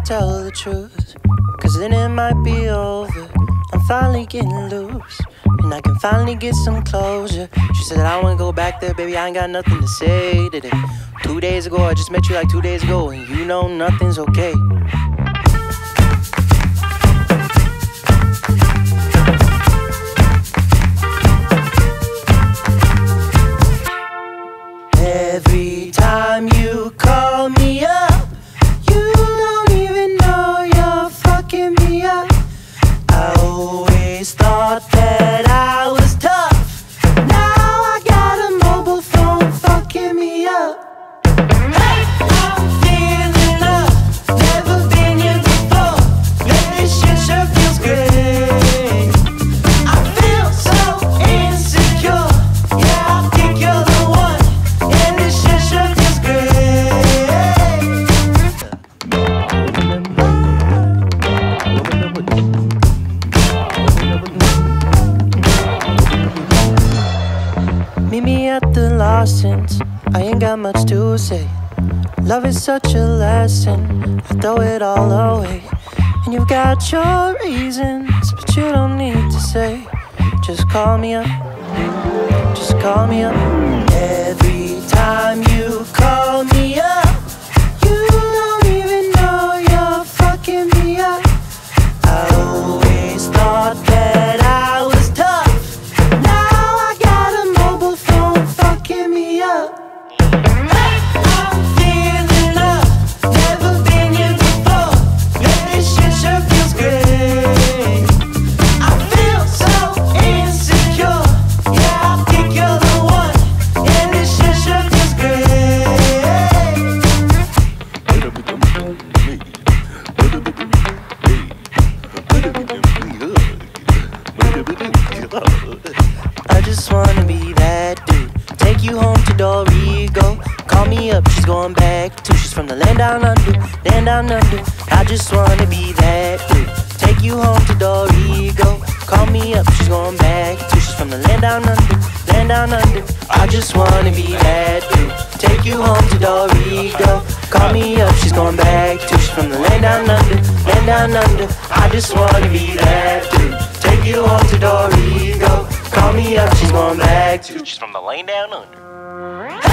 tell the truth, cause then it might be over. I'm finally getting loose, and I can finally get some closure. She said I wanna go back there, baby, I ain't got nothing to say today. 2 days ago, I just met you like 2 days ago, and you know nothing's okay. Every time you call me up, you don't even know you're fucking me up. I always thought that I was tough. Now I got a mobile phone fucking me up. Hey, I'm feeling up, never been here before. Man, this shit sure feels great. I feel so insecure. Yeah, I think you're the one. Yeah, this shit sure feels great. Meet me at the Lawsons, I ain't got much to say. Love is such a lesson, I throw it all away. And you've got your reasons, but you don't need to say. Just call me up, just call me up. Every time you call me up, you don't even know you're fucking me up. I always thought that I was tough. Now I got a mobile phone fucking me up. Hey, I'm feeling up, never been here before. Man, this shit sure feels great. I feel so insecure. Yeah, I think you're the one. Yeah, this shit sure feels great. I just wanna be that dude. Take you home to Dorrigo. Call me up, she's going back too. She's from the land down under, land down under. I just wanna be that dude. Take you home to Dorrigo. Call me up, she's going back too. She's from the land down under, land down under. I just wanna be that dude. Take you home to Dorrigo. Call me up, she's going back too. She's from the land down under, land down under. I just wanna be that dude. Take you home to Dorrigo. Call me up, she's going back too. She's from the land down under.